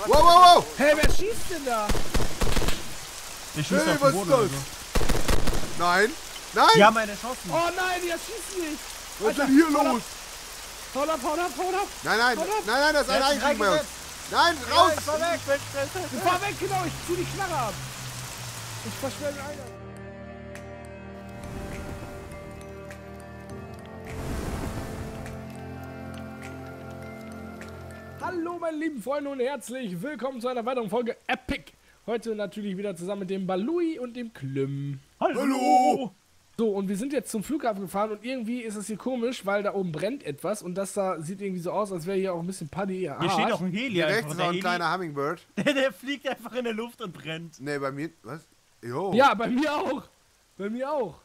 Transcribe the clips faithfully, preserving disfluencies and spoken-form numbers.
Wow, wow, wow! Hey, wer schießt denn da? Der schießt Hey, auf was den ist Boden oder das? so. Nein! Nein! Die haben einen erschossen. Oh nein, die schießen nicht. Was ist Alter, denn hier hau los? Hau ab, hau ab, hau ab. Nein, nein, Hau nein, ab. nein, das ist ein Der hat Einkrieg sich bei uns. reingesetzt. Nein, Ja, raus! ich fahr weg. Ich fahr weg, genau, ich zieh die Knarre ab. Ich verschwende den Eingang. Hallo meine lieben Freunde und herzlich willkommen zu einer weiteren Folge Epic. Heute natürlich wieder zusammen mit dem Balui und dem Klüm. Hallo! So, und wir sind jetzt zum Flughafen gefahren und irgendwie ist es hier komisch, weil da oben brennt etwas und das da sieht irgendwie so aus, als wäre hier auch ein bisschen Paddy. Hier steht auch ein Heli. Hier einfach. rechts ist Der auch ein Heli, kleiner Hummingbird. Der, der fliegt einfach in der Luft und brennt. Ne, bei mir. Was? Jo. Ja, bei mir auch. Bei mir auch.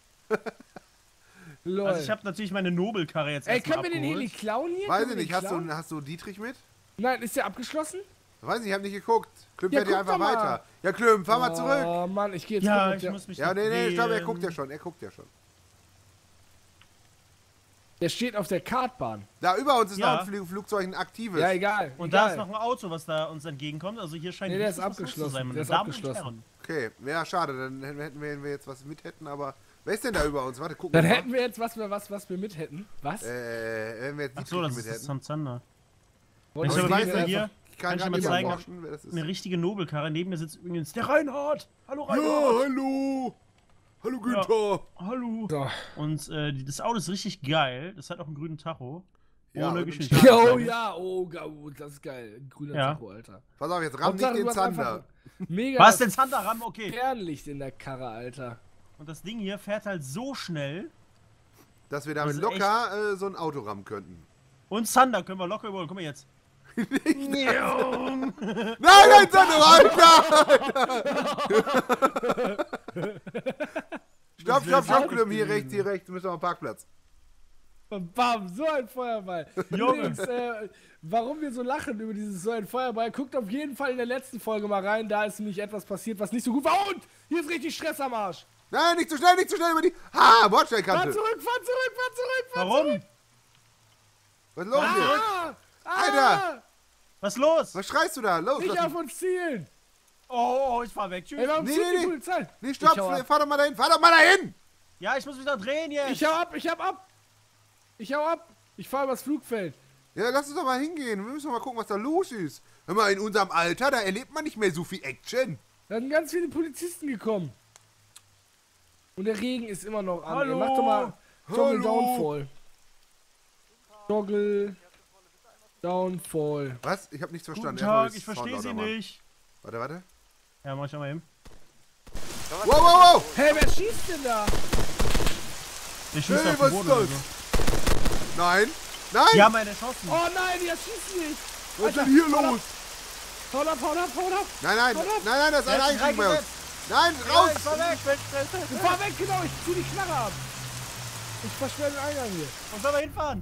Lol. Also ich habe natürlich meine Nobelkarre jetzt Ey, erstmal können wir den abgeholt. Heli klauen hier? Weiß Können ich wir nicht, den hast klauen? du, hast du Dietrich mit? Nein, ist der abgeschlossen? Weiß nicht, ich hab nicht geguckt. Klüm Ja, fährt hier guck einfach doch mal. weiter. Ja, Klüm, fahr mal zurück. Oh Mann, ich gehe jetzt Ja, gucken, ob ich der, muss mich Ja, noch nee, nee, stopp, er drehen. guckt ja schon, er guckt ja schon. der steht auf der Kartbahn. Da über uns ist Ja. noch ein Flug Flugzeug, ein aktives. Ja, egal. Und egal. da ist noch ein Auto, was da uns entgegenkommt. Also hier scheint Nee, der ist richtig was los zu abgeschlossen. sein, meine Der ist Damen und abgeschlossen. Herren. Okay, ja, schade, dann hätten wir, wenn wir jetzt was mit hätten, aber. Wer ist denn da über uns? Warte, gucken Dann wir mal. hätten wir jetzt was, wir, was, was wir mit hätten. Was? Äh, wenn wir jetzt Ach Dietrich so, das mit ist das hätten. Sam Zander. Wollte ich ich aber mir weiß einfach- hier Ich kann Kann ich gar mal nicht zeigen, erforschen, wer das ist. eine richtige Nobelkarre. Neben mir sitzt übrigens der Reinhard. Hallo Ja, Reinhard. hallo! Hallo Günther! Hallo. So. Und äh, die- das Auto ist richtig geil. Das hat auch einen grünen Tacho. Ja, Ohne und Geschwindigkeit. Ja, oh ja, oh, ga- oh, das ist geil. Ein grüner Ja. Tacho, Alter. Pass auf, jetzt ramm Hauptsache, nicht den du hast Zander. einfach Mega Was denn Zander ran? Okay. Fernlicht in der Karre, Alter. Und das Ding hier fährt halt so schnell. Dass wir damit Das ist locker äh, so ein Auto rammen könnten. Und Zander können wir locker überholen. Guck mal jetzt. Nein, nein, Zander, Alter! Stopp, stopp, stopp, Klüm, hier rechts, hier rechts, müssen wir am Parkplatz. Und bam, so ein Feuerball. Junge. Übrigens, äh, warum wir so lachen über dieses so ein Feuerball, guckt auf jeden Fall in der letzten Folge mal rein, da ist nämlich etwas passiert, was nicht so gut war. Und hier ist richtig Stress am Arsch. Nein, nicht zu schnell, nicht zu schnell über die. Ha, Fahr Bordsteinkante. zurück, fahr zurück, fahr zurück, fahr Warum? zurück. Was ist los hier? Ah, ah, Alter. Was ist los? Was schreist du da? Los, Nicht lass auf uns zielen. Oh, oh, ich fahr weg. Tschüss. Ey, warum Nee, zieht nee, die nee. Polizei? Nee, stopp, Ich hau ab. fahr doch mal dahin, fahr doch mal dahin! Ja, ich muss mich da drehen jetzt. Ich hau ab, ich hau ab. Ich hau ab. Ich fahr übers Flugfeld. Ja, lass uns doch mal hingehen. Wir müssen doch mal gucken, was da los ist. Hör mal, in unserem Alter, da erlebt man nicht mehr so viel Action. Da sind ganz viele Polizisten gekommen. Und der Regen ist immer noch an. Hallo. Ey, mach doch mal Toggle Hallo. Downfall. Toggle Downfall. Was? Ich hab nichts Guten verstanden. Tag, Ja, ich verstehe Sie Sound nicht. Warte, warte. Ja, mach ich auch mal eben. Wow, wow, wow! Hey, wer schießt denn da? Der schießt Hey, auf was den ist Boden oder das? so. Nein! Nein! Die haben einen erschossen. Oh nein, die schießen nicht. was ist Alter, denn hier hau ab. los? Hau ab, hau ab, hau ab. Nein, nein, Hau nein, ab. nein, das ist ein Der hat sich Einkrieg bei uns. reingesetzt. Nein, Ja, raus! ich fahr weg. Ich fahr weg, genau, ich zieh die Knarre ab. Ich versperre den Eingang hier. Wo sollen wir hinfahren?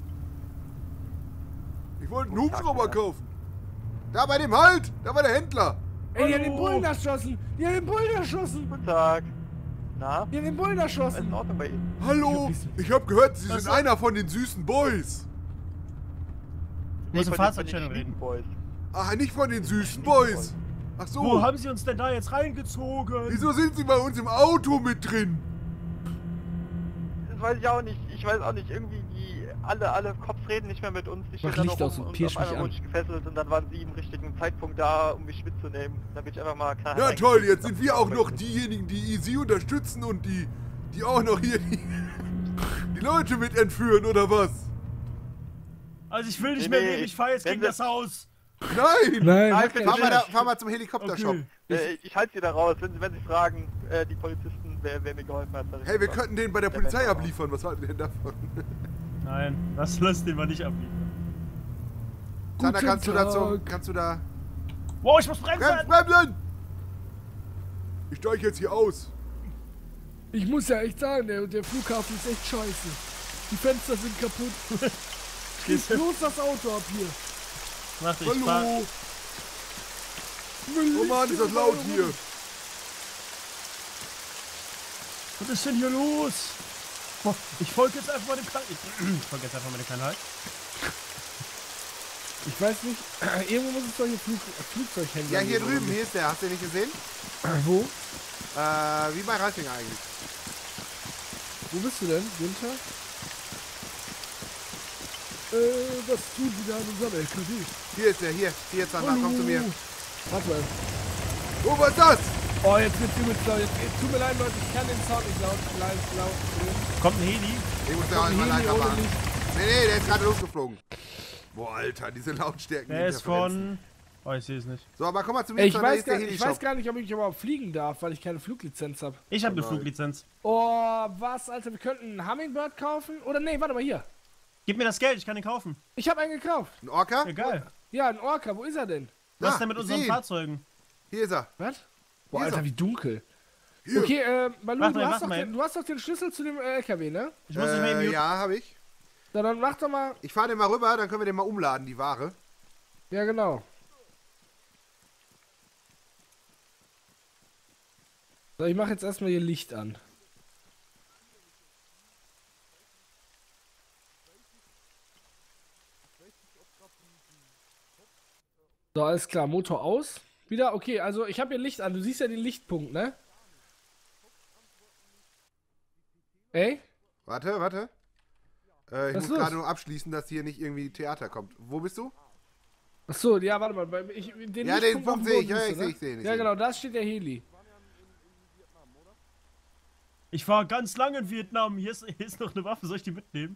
Ich wollte einen Hubschrauber kaufen. Da bei dem Halt! Da war der Händler! Ey, die haben den Hallo. Bullen erschossen. Die haben den Bullen erschossen. Guten Tag. Na, Die haben den Bullen alles erschossen. in Ordnung bei Ihnen? Hallo! Ich hab gehört, Sie Was sind so- einer von den süßen Boys. Du musst im von den- Fahrzeugschein von den reden. Boys. Ach, nicht von den süßen Boys. Ach so. Wo haben Sie uns denn da jetzt reingezogen? Wieso sind Sie bei uns im Auto mit drin? Das weiß ich auch nicht. Ich weiß auch nicht. Irgendwie die alle alle Cops reden nicht mehr mit uns. Die Mach stehen da Licht noch aus rum und und pirsch auf einmal mich wurde ich gefesselt und dann waren Sie im richtigen Zeitpunkt da, um mich mitzunehmen. Dann bin ich einfach mal klar. Ja toll, jetzt sind wir auch noch diejenigen, die Sie unterstützen und die, die auch noch hier die, die Leute mit entführen, oder was? Also ich will nicht Nee, mehr nee, reden, ich fahr jetzt wenn gegen Sie- das Haus. Nein! Nein, Nein, mach bitte keinen Fahr mal, da, Scheiß. fahr mal zum Helikoptershop. Okay. Äh, ich halte Sie da raus, wenn Sie, wenn Sie fragen, äh, die Polizisten, wer, wer mir geholfen hat. dann Hey, wir ist könnten den bei der Der Polizei Mensch auch. abliefern. Was halten Sie denn davon? Nein, das lässt den wir nicht abliefern. Sander, Guten kannst du da zum, Tag. kannst du da... Wow, ich muss bremsen! Bremsen, bremsen! Ich steige jetzt hier aus. Ich muss ja echt sagen, der, der Flughafen ist echt scheiße. Die Fenster sind kaputt. Schließ bloß das Auto ab hier. Warte, ich fahr... Hallo! Oh Mann, ist das laut hier. Was ist denn hier los? Boah, ich folge jetzt einfach mal dem Kleinen... Ich, ich folge jetzt einfach mal dem Kleinen halt. Ich weiß nicht, irgendwo muss es doch hier Flug, Flugzeughändler Ja, hier geben, drüben, oder hier ist der. Hast du den nicht gesehen? nicht? Wo? Äh, wie bei Racing eigentlich. Wo bist du denn, Günther? Äh, was tun die da in unserem L K W? Hier ist der, hier. Hier, Zander, komm zu mir. Warte mal. Oh, was ist das? Oh, jetzt wird's übelst laut. Jetzt, jetzt, tut mir leid, Leute, ich kann den Sound nicht laut, laut, laut drehen. Kommt ein Heli. Ich muss da auch Heli mal leiser ohne machen. Licht. Nee, nee, der ist gerade losgeflogen. Boah, Alter, diese Lautstärken. Der ist von... Oh, ich sehe es nicht. So, aber komm mal zu mir, Ey, ich, Zander, weiß ist der gar, ich Heli-Shop. weiß gar nicht, ob ich überhaupt fliegen darf, weil ich keine Fluglizenz habe. Ich habe eine nein. Fluglizenz. Oh, was, Alter, wir könnten einen Hummingbird kaufen? Oder nee, warte mal hier. Gib mir das Geld, ich kann den kaufen. Ich habe einen gekauft. Ein Orca? Egal. Ja, ein Orca, wo ist er denn? Was Ah, ist denn mit ich unseren seh ihn. Fahrzeugen? Hier ist er. Was? Boah, Hier ist Alter, er. wie dunkel. Hier. Okay, äh, Balu, Warte du, mal, hast warte doch mal den, eben. du hast doch den Schlüssel zu dem äh, L K W, ne? Ich muss nicht mehr Äh, eben... ja, habe ich. Na, dann mach doch mal. Ich fahre den mal rüber, dann können wir den mal umladen, die Ware. Ja, genau. So, ich mache jetzt erstmal hier Licht an. So, alles klar, Motor aus. Wieder, okay, also ich habe hier Licht an. Du siehst ja den Lichtpunkt, ne? Ey? Warte, warte. Äh, ich Was ist muss los? gerade nur abschließen, dass hier nicht irgendwie Theater kommt. Wo bist du? Achso, ja, warte mal. bei- Ich, den Ja, den Lichtpunkt auf Punkt dem sehe ich, Boden ja, siehst ich du, sehe, ne? ich sehe ihn, ich Ja, sehe ihn. genau, da steht der Heli. Ich war ganz lange in Vietnam. Hier ist, hier ist noch eine Waffe. Soll ich die mitnehmen?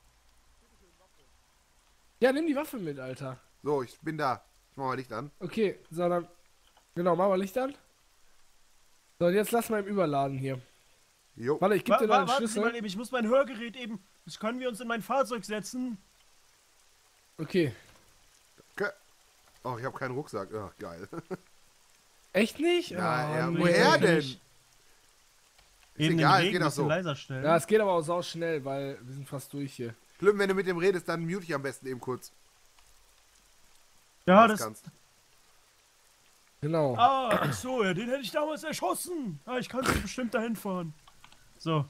Ja, nimm die Waffe mit, Alter. So, ich bin da. Ich mach mal Licht an. Okay, so dann. Genau, machen wir Licht an. So, und jetzt lass mal im Überladen hier. Jo. Warte, ich geb Wa dir wa noch den warten Sie mal Schlüssel. eben. Ich muss mein Hörgerät eben... Das können wir uns in mein Fahrzeug setzen. Okay. Okay. Oh, ich habe keinen Rucksack. Ach, geil. Echt nicht? Ja, Oh, ja, nee. woher denn? Ist egal, Eben den es Regen geht ein auch bisschen so. leiser stellen. Ja, es geht aber auch sau schnell, weil wir sind fast durch hier. Schlimm, wenn du mit dem redest, dann mute ich am besten eben kurz. Ja, wenn du das... kannst. Genau. Ah, ach so, ja, den hätte ich damals erschossen. Ah, ich kann so bestimmt dahin fahren. So.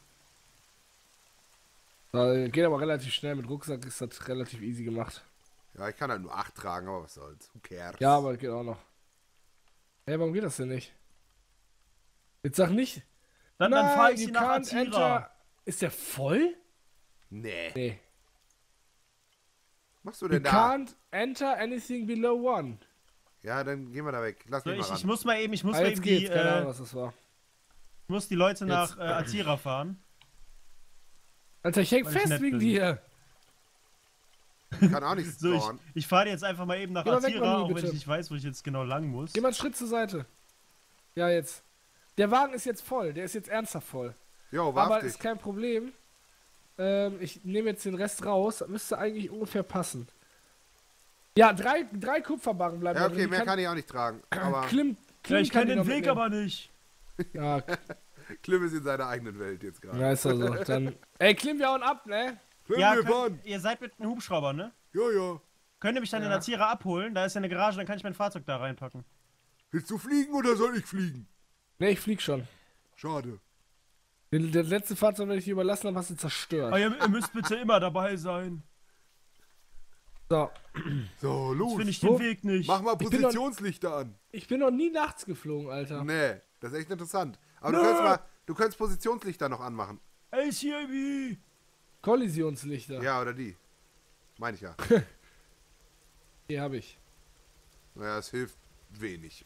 So, geht aber relativ schnell. Mit Rucksack ist das relativ easy gemacht. Ja, ich kann halt nur acht tragen, aber was soll's. Who cares? Ja, aber geht auch noch. Hä, warum geht das denn nicht? Jetzt sag nicht. Dann, dann Nein, fahre ich you sie nach can't Azira. enter. Ist der voll? Nee. Nee. Was machst du You denn da? can't enter anything below one. Ja, dann gehen wir da weg. Lass So, mich mal ich, ran. ich muss mal eben, ich muss Ah, mal jetzt eben die, geht's, keine Ahnung, äh, was das war. ich muss die Leute nach Jetzt. äh, Azira fahren. Alter, ich häng Weil ich fest nett wegen bin. dir. Kann auch nichts So, ich, dauern. ich fahre jetzt einfach mal eben nach Geh mal weg, Azira, Mami, auch wenn bitte. ich nicht weiß, wo ich jetzt genau lang muss. Geh mal einen Schritt zur Seite. Ja, jetzt. Der Wagen ist jetzt voll. Der ist jetzt ernsthaft voll. Jo, Aber warf ist dich. kein Problem. Ähm, ich nehme jetzt den Rest raus. Das müsste eigentlich ungefähr passen. Ja, drei, drei Kupferbarren bleiben Ja, da okay, drin. Die mehr kann ich auch nicht tragen. Aber Klim, Klim Ja, ich kann kenne die den noch Weg mitnehmen. aber nicht. Ja, Klim ist in seiner eigenen Welt jetzt gerade. ja, ist also. Dann. Ey, Klim, wir hauen ab, ne? Können Ja, wir könnt, fahren? ihr seid mit einem Hubschrauber, ne? Ja, ja. Könnt ihr mich dann in Ja. Azira abholen? Da ist ja eine Garage, dann kann ich mein Fahrzeug da reinpacken. Willst du fliegen oder soll ich fliegen? Ne, ich flieg schon. Schade. Den, das letzte Fahrzeug, das ich dir überlassen habe, hast du zerstört. Aber ihr, ihr müsst bitte immer dabei sein. So, So, Jetzt los. finde ich den Wo? Weg nicht. Mach mal Ich bin doch- Positionslichter an. ich bin noch nie nachts geflogen, Alter. Nee, das ist echt interessant. Aber du Nö. kannst mal, du kannst Positionslichter noch anmachen. A C A B! Kollisionslichter. Ja, oder die. Meine ich ja. Hier habe ich. Naja, es hilft wenig.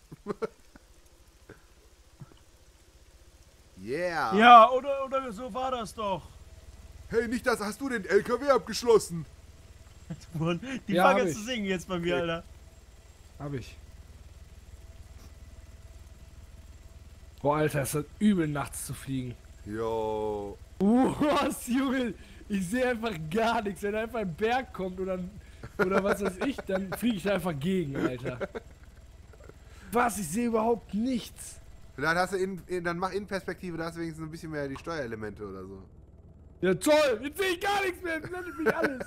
Yeah. Ja, oder, oder so war das doch. Hey, nicht das, hast du den L K W abgeschlossen? Mann, die Ja, fangen hab an ich. zu singen jetzt bei mir, Okay. Alter. Hab ich. Boah, Alter, ist das übel, nachts zu fliegen. Jo. Uh, was, Junge? Ich sehe einfach gar nichts. Wenn einfach ein Berg kommt oder, oder was weiß ich, dann fliege ich da einfach gegen, Alter. Was? Ich sehe überhaupt nichts. Dann hast du in, in, dann mach Innenperspektive, da hast du wenigstens ein bisschen mehr die Steuerelemente oder so. Ja, toll! Jetzt sehe ich gar nichts mehr. Jetzt blendet mich alles.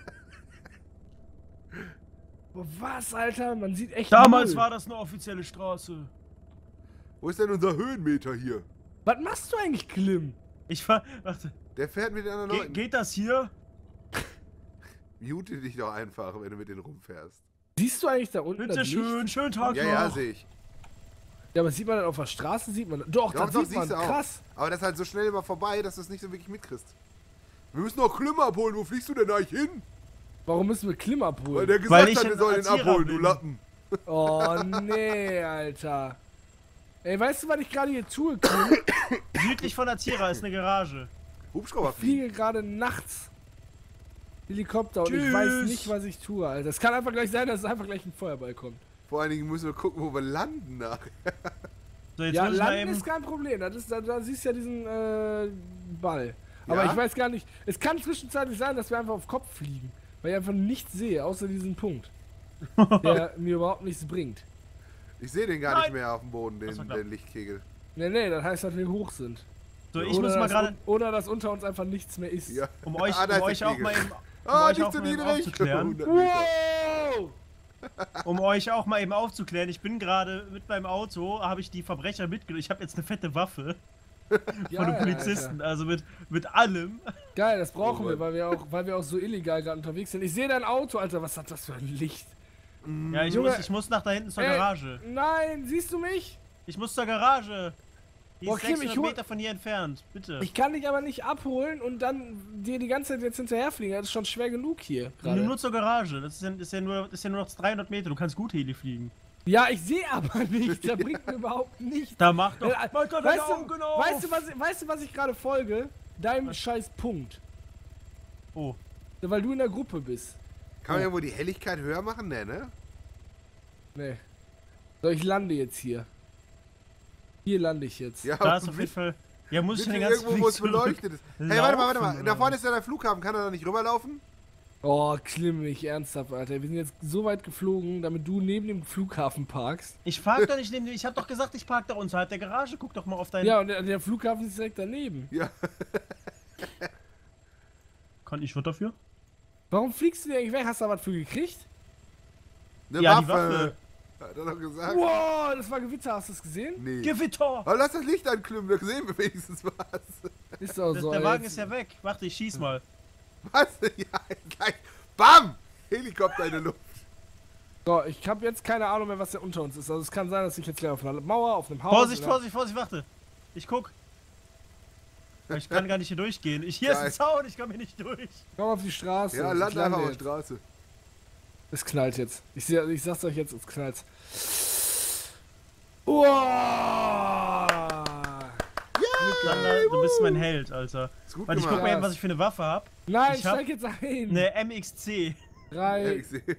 Boah, was, Alter? Man sieht echt Damals null. war das eine offizielle Straße. Wo ist denn unser Höhenmeter hier? Was machst du eigentlich, Klim? Ich fahr. Warte. Der fährt mit den anderen Ge Leuten. geht das hier? Mute dich doch einfach, wenn du mit denen rumfährst. Siehst du eigentlich da unten Bitte das schön, Licht? schönen Tag Ja, noch. ja, sehe ich. Ja, aber sieht man das auf der Straße? Sieht man das? Doch, Doch, das doch, sieht man. siehst du auch. Krass. Aber das ist halt so schnell immer vorbei, dass du es nicht so wirklich mitkriegst. Wir müssen noch Klimmer abholen. Wo fliegst du denn eigentlich hin? Warum müssen wir Klim Weil abholen? der Weil gesagt ich hat, wir ein sollen ihn Erzieher abholen, du bin. Lappen. Oh, nee, Alter. Ey, weißt du, was ich gerade hier tue, Klim? Südlich von Azira ist eine Garage. Hubschrauber Ich fliegen. fliege gerade nachts Helikopter und ich Tschüss. weiß nicht, was ich tue, Alter. Es kann einfach gleich sein, dass es einfach gleich ein Feuerball kommt. Vor allen Dingen müssen wir gucken, wo wir landen nachher. So, jetzt Ja, muss ich mal landen eben... ist kein Problem. Das ist, da, da siehst du ja diesen äh, Ball. Aber Ja? ich weiß gar nicht, es kann zwischenzeitlich sein, dass wir einfach auf Kopf fliegen. Weil ich einfach nichts sehe, außer diesen Punkt. Der mir überhaupt nichts bringt. Ich sehe den gar Nein. nicht mehr auf dem Boden, den, Das war knapp. den Lichtkegel. Nee, nee, das heißt, dass wir hoch sind. So, ich oder, muss mal dass, gerade... un- oder dass unter uns einfach nichts mehr ist. Ja. Um euch, Ah, da um ist euch der auch mal Kegel. eben... Um Ah, euch nicht auch zu mal eben niedrig. aufzuklären. hundert Meter. Wow! Um euch auch mal eben aufzuklären, ich bin gerade mit meinem Auto, habe ich die Verbrecher mitgenommen. Ich habe jetzt eine fette Waffe von Geil, den Polizisten, Alter. also mit, mit allem. Geil, das brauchen Oh wir, Mann. weil wir auch, weil wir auch so illegal gerade unterwegs sind. Ich sehe dein Auto, Alter, was hat das für ein Licht? Ja, ich, Junge. muss, ich muss nach da hinten zur Ey, Garage. Nein, siehst du mich? Ich muss zur Garage. Die ist Boah, Kim, ich sechshundert hol- Meter von hier entfernt, bitte. Ich kann dich aber nicht abholen und dann dir die ganze Zeit jetzt hinterherfliegen. Das ist schon schwer genug hier. Nur, gerade. nur zur Garage, das ist ja, ist, ja nur, ist ja nur noch dreihundert Meter, du kannst gut Heli fliegen. Ja, ich sehe aber nichts. Das bringt mir überhaupt nichts. Da mach doch... Äh, Mein Gott, weißt, deine du, Augen auf! weißt, du, was, ich- weißt du, was ich gerade folge? Deinem scheiß Punkt. Oh, Ja, weil du in der Gruppe bist. Kann man irgendwo die Helligkeit höher machen? Nee, ne? Nee. So, ich lande jetzt hier. Hier lande ich jetzt. Ja, da ist auf jeden Fall... Ja, muss ich bitte den ganzen irgendwo, wo es Weg zurück beleuchtet ist. Hey, warte mal, warte mal. laufen, Da oder vorne was? ist ja der Flughafen. Kann er da nicht rüberlaufen? Oh, Klim, nicht ernsthaft, Alter. Wir sind jetzt so weit geflogen, damit du neben dem Flughafen parkst. Ich park doch nicht neben dem... Ich hab doch gesagt, ich park da unterhalb der Garage. Guck doch mal auf deinen... Ja, und der, der Flughafen ist direkt daneben. Ja. Kann ich was dafür? Warum fliegst du denn eigentlich weg? Hast du da was für gekriegt? Eine Ja, die Waffe. Waffe. Hat er doch gesagt. Wow, das war Gewitter, hast du es gesehen? Nee. Gewitter! Aber lass das Licht anklimmen, da sehen wir wenigstens was. Ist doch Der, so. der Wagen jetzt- ist ja weg. Warte, ich schieß mal. Was? Ja, gleich. Bam! Helikopter in der Luft. So, ich habe jetzt keine Ahnung mehr, was da unter uns ist. Also es kann sein, dass ich jetzt gleich auf einer Mauer, auf einem Haus... Vorsicht, oder- Vorsicht, Vorsicht, warte. Ich guck. Ich kann gar nicht hier durchgehen. Ich, hier ist Geil. ein Zaun, ich komme hier nicht durch. Komm auf die Straße. Ja, Ich land lande einfach auf der jetzt. Straße. Es knallt jetzt. Ich, seh, ich sag's euch jetzt, es knallt. Wow! Sander, du bist mein Held, Alter. Ist gut Warte, ich guck gemacht. mal eben, was ich für eine Waffe hab. Nein, Ich hab- steig jetzt ein! Eine M X C. Ja, Drei. ich seh.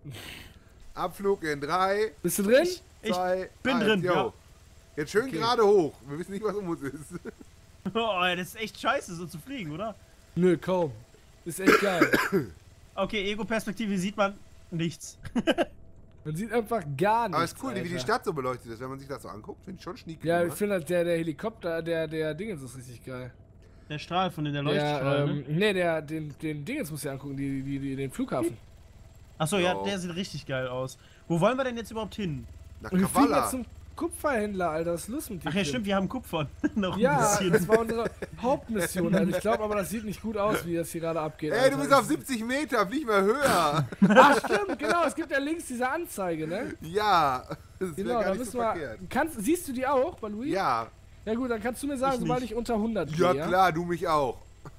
Abflug in drei, Bist du drin? Ich, ich, zwei, bin eins. drin, Jo. ja. Jetzt schön Okay. gerade hoch. Wir wissen nicht, was um uns ist. oh, das ist echt scheiße, so zu fliegen, oder? Nö, kaum. Ist echt geil. Okay, Ego-Perspektive sieht man nichts. Man sieht einfach gar nichts. Aber ist cool, wie die Alter. Stadt so beleuchtet ist, wenn man sich das so anguckt. Finde ich schon schniek. Ja, ich gemacht. finde halt der, der Helikopter, der, der Dingens ist richtig geil. Der Strahl von den der Der, Leuchtstrahl, ähm, ne? nee, der, den, den Dingens musst du dir angucken, die, die, die, den Flughafen. Achso, ja, Jo. der sieht richtig geil aus. Wo wollen wir denn jetzt überhaupt hin? Nach Und wir fliegen Kavala. jetzt zum Kupferhändler, Alter. Was ist los mit dir? Ach ja, Kim? stimmt, wir haben Kupfern. Noch ein Ja, bisschen. das war unsere Hauptmission. Also ich glaube aber, das sieht nicht gut aus, wie das hier gerade abgeht. Ey, Alter. du bist auf siebzig Meter, flieg mal höher. Ach stimmt, genau. Es gibt ja links diese Anzeige, ne? Ja, das wäre Genau, gar da nicht müssen so wir. verkehrt. Kannst, siehst du die auch, bei Louis? Ja, Ja gut, dann kannst du mir sagen, Ich sobald nicht. ich unter hundert ja gehe. klar, du mich auch.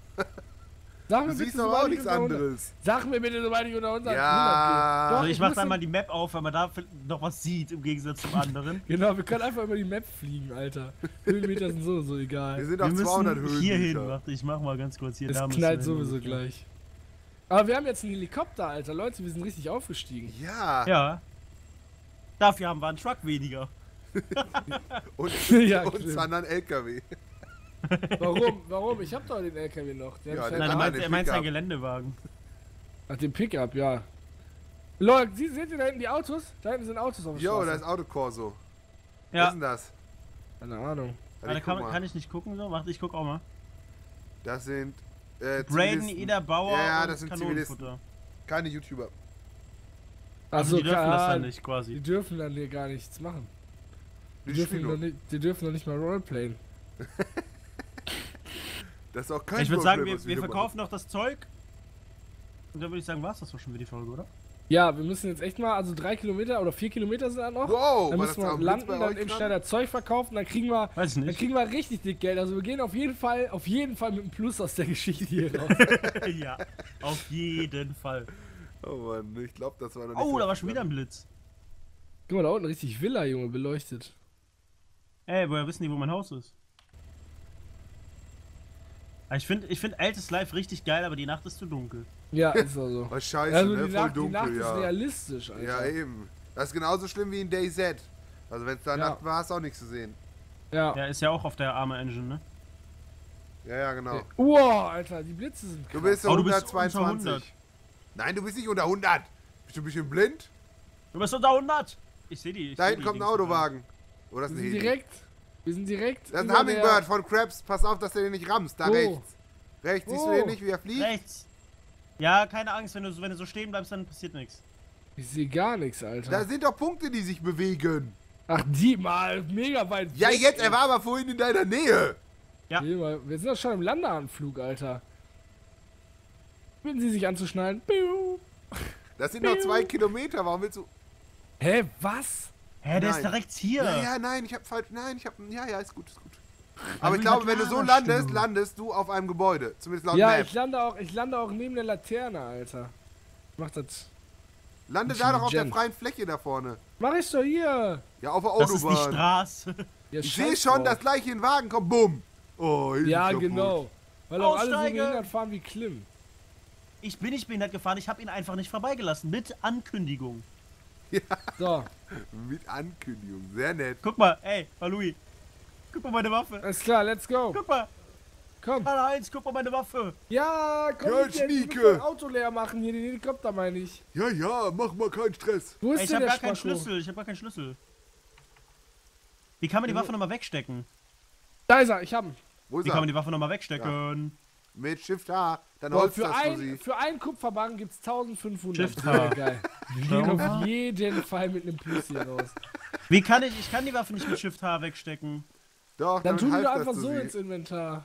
Sag Du mir siehst bitte, doch sobald auch ich nichts unter hundert anderes. Sag mir bitte, sobald ich unter hundert, Ja. hundert gehe. Doch, Also ich mach muss dann im- mal die Map auf, weil man da noch was sieht im Gegensatz zum anderen. Genau, wir können einfach über die Map fliegen, Alter. Höhenmeter sind so, so Wir egal. sind Wir auf zweihundert müssen hier hin. Höhenmeter. Warte, ich mach mal ganz kurz hier. Es da müssen knallt wir sowieso hin. gleich. Aber wir haben jetzt einen Helikopter, Alter. Leute, wir sind richtig aufgestiegen. Ja, Ja. Dafür haben wir einen Truck weniger. und, Ja, und stimmt. anderen L K W. Warum? Warum? Ich hab doch den L K W noch. Den Ja, hab ich den Nein, er anderen, meint, den er meint seinen Pickup. Geländewagen. Ach, den Pickup, ja. Leute, Sie, seht ihr da hinten die Autos? Da hinten sind Autos auf der Jo, da Straße. ist Autokorso. Was Ja, ist denn das? Keine Ahnung. Warte, da ich kann, guck mal. kann ich nicht gucken so. Warte, ich guck auch mal. Das sind äh, Braden, Zivilisten. Ida Bauer Ja, ja, und das sind Kanonenfutter. Keine YouTuber. Also die dürfen das klar, dann nicht Die quasi. dürfen dann hier gar nichts machen. Die Die dürfen, spielen noch nur. nicht, die dürfen noch nicht mal Roleplayen. Das ist auch kein Ich würde sagen, Roleplay, wir, was wir hier verkaufen noch das Zeug. Und dann würde ich sagen, war's das doch schon für die Folge, oder? machen. Ja, wir müssen jetzt echt mal, also drei Kilometer oder vier Kilometer sind da noch. Wow, Dann war müssen das wir am Blitz landen, bei dann euch im dran? Schneider Zeug verkaufen, dann kriegen wir, Weiß ich dann nicht. kriegen wir richtig dick Geld. Also wir gehen auf jeden Fall, auf jeden Fall mit einem Plus aus der Geschichte hier raus. Ja, auf jeden Fall. Oh Mann, ich glaube, das war noch nicht Oh, so da war schon wieder ein Blitz. Guck mal, da unten richtig Villa, Junge, beleuchtet. Ey, woher wissen die, wo mein Haus ist? Ah, Ich finde ich find altes Live richtig geil, aber die Nacht ist zu dunkel. Ja, ist auch so. Oh, scheiße, Also ne? die Voll Nacht, die dunkel, Nacht ist ja. realistisch, Alter. Ja, eben. Das ist genauso schlimm wie in DayZ. Also wenn es da Ja. Nacht war, hast du auch nichts zu sehen. Ja. Der ist ja auch auf der Arme Engine, ne? Ja, ja, genau. Wow, Alter, die Blitze sind krass. Du bist so Oh, du bist hundertzweiundzwanzig. unter hundert. Nein, du bist nicht unter hundert. Bist du ein bisschen blind? Du bist unter hundert! Ich seh die. Ich Da seh hinten die kommt ein Dings da. Autowagen. Oder ist Wir ein sind Heli? direkt, wir sind direkt. Das ist ein über Hummingbird von Krabs. Pass auf, dass du den nicht rammst. Da Wo? rechts. Rechts, siehst du Wo? den nicht, wie er fliegt? Rechts. Ja, keine Angst, wenn du, so- wenn du so stehen bleibst, dann passiert nichts. Der, ich sehe gar nichts, Alter. Da sind doch Punkte, die sich bewegen. Ach, die mal, mega weit Ja, weg, jetzt, ey. er war aber vorhin in deiner Nähe. Ja. Nee, mal, wir sind doch schon im Landeanflug, Alter. Bitten Sie sich anzuschnallen. Piu. Das sind noch zwei Kilometer. Warum willst du... Hä, was? Hä, der Nein. ist direkt hier. Ja, ja, nein, ich hab falsch... Nein, ich hab... Ja, ja, ist gut, ist gut. Aber ich na glaube, wenn du klar, so das landest, stimmt. landest du auf einem Gebäude. Zumindest laut Ja, Map. ich lande auch, ich lande auch neben der Laterne, Alter. Mach das. Lande da doch auf der Intelligent. freien Fläche da vorne. Mach ich doch hier. Ja, auf der Das ist die Autobahn. Straße. Ja, Ich sehe scheiß schon, drauf. dass gleich hier ein Wagen kommt. Bumm. Oh, hier ist Ja, kaputt. genau. Weil auch alle so Aussteige. behindert fahren wie Klim. Ich bin nicht behindert gefahren, ich habe ihn einfach nicht vorbeigelassen. Mit Ankündigung. So, Mit Ankündigung. Sehr nett. Guck mal, ey, Louis. Guck mal meine Waffe. alles klar, let's go. Guck mal. Komm. Karl-Heinz, guck mal meine Waffe. Ja, komm, Ja, ich will Schnieke. jetzt mein Auto leer machen. Hier den Helikopter meine ich. Ja, ja, mach mal keinen Stress. Wo ist Ey, ich denn habe der gar keinen Spacko? Schlüssel, ich habe gar keinen Schlüssel. Wie kann man die Waffe nochmal wegstecken? Da ist er, ich hab ihn. Wo ist Wie kann man er? die Waffe nochmal wegstecken? Mit Shift H. Dann Boah, holst für, das für ein, sie. für einen Kupferbarren gibt's eintausendfünfhundert. Shift Sehr H. geil. Wir gehen auf jeden Fall mit einem Plus hier raus. Wie kann ich, ich kann die Waffe nicht mit Shift H wegstecken. Doch, Dann damit tun wir half doch das einfach zu so sie. ins Inventar.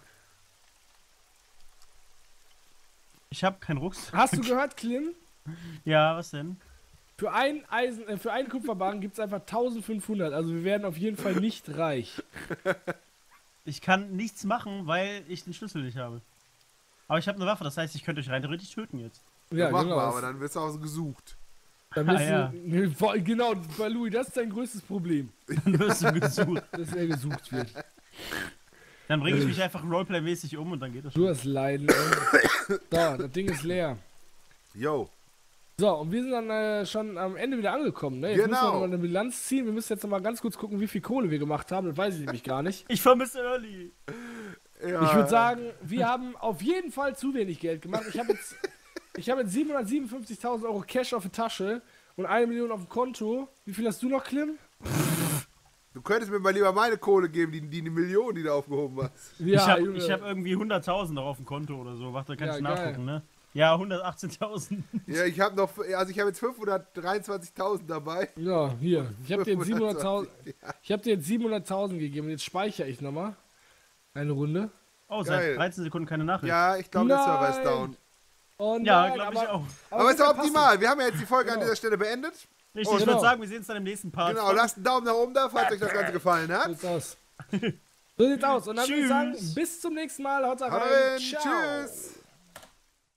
Ich habe keinen Rucksack. Hast du gehört, Klim? Ja, was denn? Für einen Eisen, äh, für einen Kupferbarren gibt's einfach eintausendfünfhundert. Also wir werden auf jeden Fall nicht reich. Ich kann nichts machen, weil ich den Schlüssel nicht habe. Aber ich habe eine Waffe, das heißt, ich könnte euch rein theoretisch töten jetzt. Ja, Mach genau. mal, aber dann wirst du auch so gesucht. Dann bist Ah, ja. du, nee, voll- genau, bei Louis, das ist dein größtes Problem, Dann wirst du gesucht. dass er gesucht wird. Dann bringe ich mich einfach Roleplay-mäßig um und dann geht das Du schon. hast Leiden. ey. So, das Ding ist leer. Yo. So, und wir sind dann äh, schon am Ende wieder angekommen. Ne? Jetzt müssen wir Genau. nochmal eine Bilanz ziehen. Wir müssen jetzt nochmal ganz kurz gucken, wie viel Kohle wir gemacht haben. Das weiß ich nämlich gar nicht. Ich vermisse Early. Ja. Ich würde sagen, wir haben auf jeden Fall zu wenig Geld gemacht. Ich habe jetzt, ich hab jetzt siebenhundertsiebenundfünfzigtausend Euro Cash auf der Tasche und eine Million auf dem Konto. Wie viel hast du noch, Klim? Du könntest mir mal lieber meine Kohle geben, die, die, die Million, die du aufgehoben hast. Ja, ich habe Junge. ich hab irgendwie hunderttausend noch auf dem Konto oder so. Warte, kannst Ja, du geil. nachgucken, ne? Ja, hundertachtzehntausend. Ja, ich habe noch, also ich habe jetzt fünfhundertdreiundzwanzigtausend dabei. Ja, hier. Ich habe dir jetzt siebenhunderttausend Ja. ich hab dir jetzt siebenhunderttausend gegeben. Und jetzt speichere ich nochmal. Eine Runde. Oh, Geil. seit dreizehn Sekunden keine Nachricht. Ja, ich glaube, der Server ist Nein. down. Oh Ja, nein, glaube ich aber- auch. Aber ist wir doch verpassen. optimal. Wir haben ja jetzt die Folge an Genau. dieser Stelle beendet. Richtig, Oh, ich genau. würde sagen, wir sehen uns dann im nächsten Part. Genau, lasst einen Daumen nach oben da, falls euch das Ganze gefallen So hat. sieht's aus. So sieht's aus. Und dann würde ich sagen, Tschüss. bis zum nächsten Mal. Haut rein. Haut rein. Ciao. Tschüss.